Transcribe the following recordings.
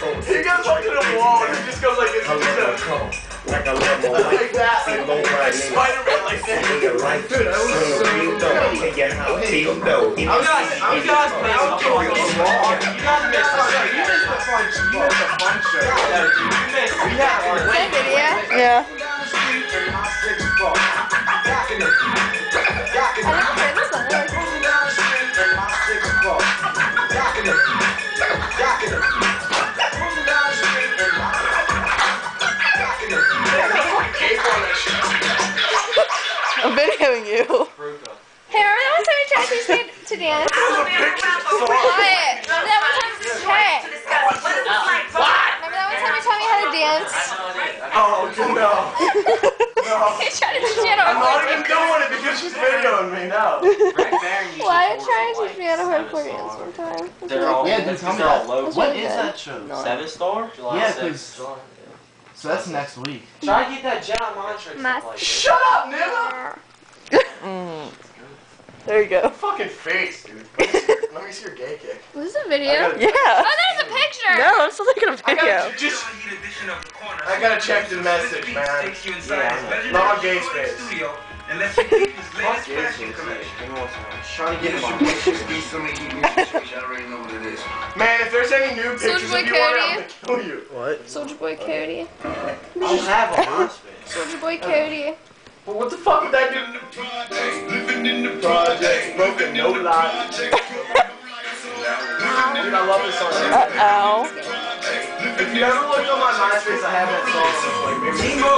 He goes up to the wall and he just goes like this. Like a level Like that. Spider-Man like that. Dude, I was so I'm gonna make You missed a fun show. Yeah. I'm videoing you. Hey, remember that one time we tried to dance? Quiet. Remember that one time? Hey. Remember that one time you taught me how to dance? Oh, no. He tried to teach me how to I'm not hardcore even doing it because she's videoing me now. Why are you trying to teach me how to hardcore dance one time? They're all, Yeah, dude, tell me they're all that. low. What is that show? 7 Star? Yeah, because. So that's next week. Try to get that Jedi mind trick. Math- Shut up, Nilla! There you go. Fucking face, dude. Let me see your gay kick. Was this a video? Yeah. Oh, there's a picture! No, I'm still taking a video. I gotta check the message, man. Not on gay space. Fuck is this? Trying to get him on. Man, if there's any new pictures Soulja Boy of you on it, I'm Cody. gonna kill you. What? Soulja Boy Cody. I don't have a hospital. Soulja Boy Cody. But what the fuck would that do? Project, broken, no lie. Dude, I love this song. Uh-oh. If you ever look on my MySpace, I have that song. Like,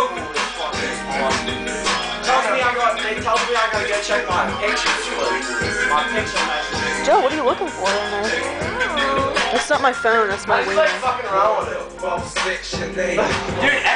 they tell me I gotta go check my pictures, please. My picture messages. Joe, what are you looking for in there? That's not my phone, that's I my just wiener. like fucking around with it. Dude,